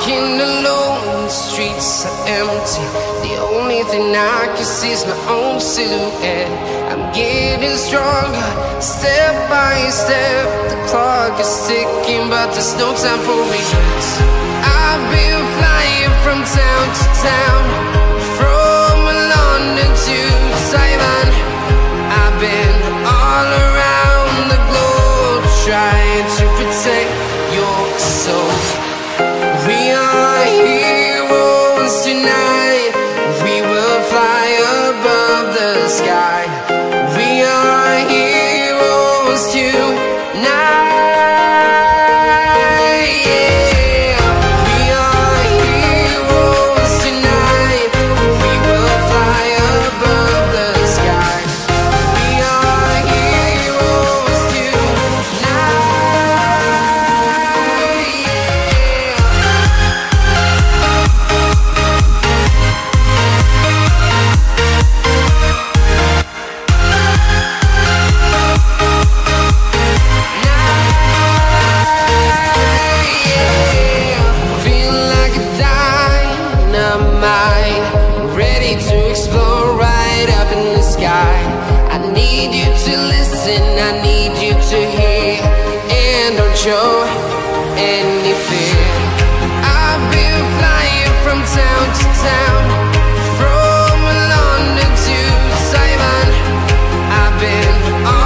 walking alone, the streets are empty. The only thing I can see is my own silhouette. I'm getting stronger, step by step. The clock is ticking, but there's no time for regrets. I've been flying from town to town, from London to Taiwan. I've been all around the globe, trying to protect your soul. We are heroes tonight. We will fly above the sky. We are heroes tonight. Yeah. We are heroes tonight. We will fly above the sky. We are heroes tonight. Ready to explore right up in the sky. I need you to listen, I need you to hear, and don't show any fear. I've been flying from town to town,